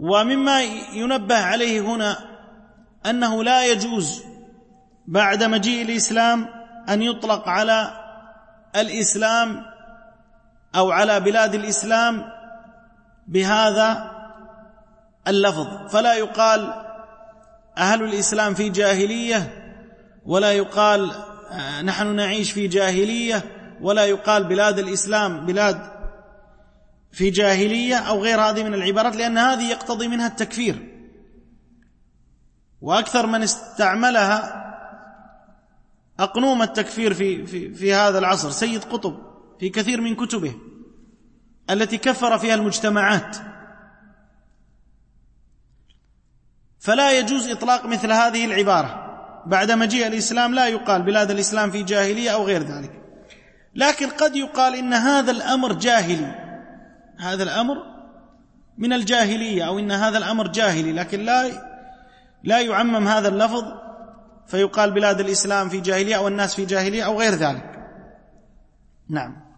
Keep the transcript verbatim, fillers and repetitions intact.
ومما ينبه عليه هنا أنه لا يجوز بعد مجيء الإسلام أن يطلق على الإسلام أو على بلاد الإسلام بهذا اللفظ، فلا يقال أهل الإسلام في جاهلية، ولا يقال نحن نعيش في جاهلية، ولا يقال بلاد الإسلام بلاد في جاهلية أو غير هذه من العبارات، لأن هذه يقتضي منها التكفير. وأكثر من استعملها أقنوم التكفير في, في, في هذا العصر سيد قطب في كثير من كتبه التي كفر فيها المجتمعات. فلا يجوز إطلاق مثل هذه العبارة بعد مجيء الإسلام، لا يقال بلاد الإسلام في جاهلية أو غير ذلك. لكن قد يقال إن هذا الأمر جاهلي، هذا الأمر من الجاهلية، أو إن هذا الأمر جاهلي، لكن لا لا يعمم هذا اللفظ فيقال بلاد الإسلام في جاهلية أو الناس في جاهلية أو غير ذلك. نعم.